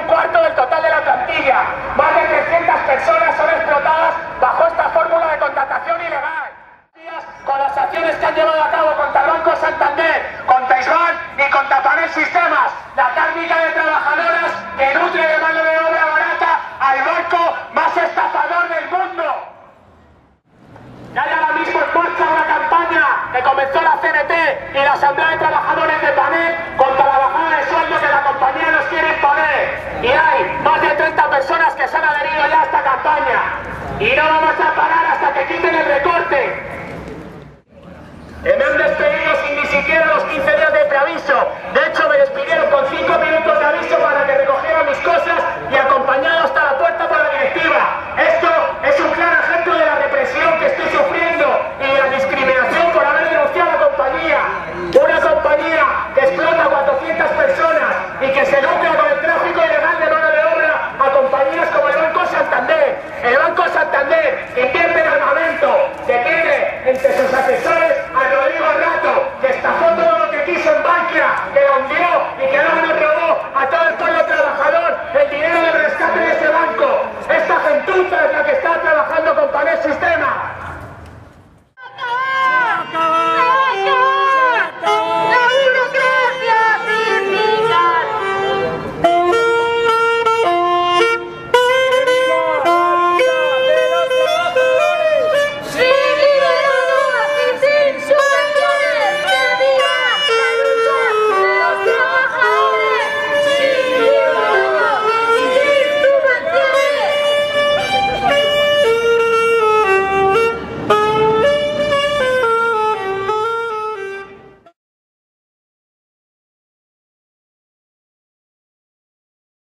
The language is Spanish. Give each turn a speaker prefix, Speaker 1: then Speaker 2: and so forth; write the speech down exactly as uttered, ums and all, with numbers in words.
Speaker 1: cuarto del total de la plantilla. Más de trescientas personas son explotadas bajo esta fórmula de contratación ilegal. Con las acciones que han llevado a cabo contra el Banco Santander, contra Isban y contra Panel Sistemas, la táctica de trabajadoras que nutre de mano de obra barata al banco más estafador del mundo. Ya hay ahora mismo en marcha una campaña que comenzó la C N T y la Asamblea de Trabajadores de Panel contra la bajada de sueldo que la compañía nos quiere imponer. Y hay más de treinta personas que se han adherido ya a esta campaña. Y no vamos a parar hasta que quiten el recorte. Que me han despedido sin ni siquiera los quince días de preaviso. De hecho, me despidieron con cinco minutos de aviso para que recogiera mis cosas y acompañado hasta la puerta por la directiva. Esto es un claro ejemplo de la represión que estoy sufriendo y la discriminación por haber denunciado a la compañía. Una compañía que explota a cuatrocientas personas y que se lucra con el tráfico ilegal de mano de obra a compañías como el Banco Santander. El Banco Santander, que invierte en armamento, que tiene entre sus asesores a Rodrigo Rato, que estafó todo lo que quiso en Bankia, que lo hundió y que